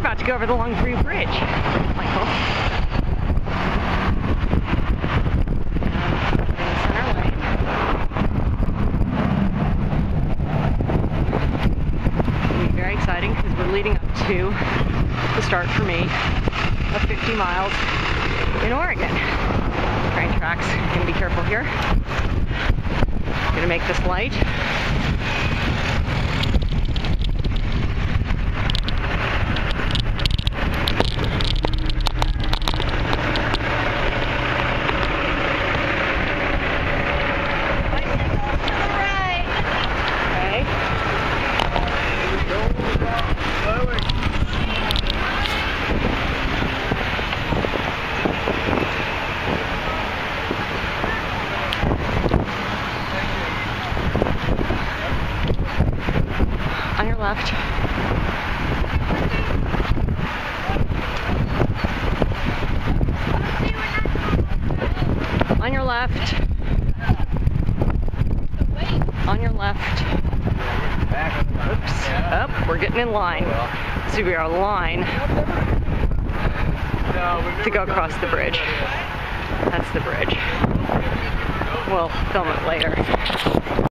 about to go over the Long Free Bridge, Michael. Exciting because we're leading up to the start for me of 50 miles in Oregon. Train tracks, I'm gonna be careful here. I'm gonna make this light. On your left. On your left. On your left. Oops. Oh, we're getting in line. So we are a line to go across the bridge. That's the bridge. We'll film it later.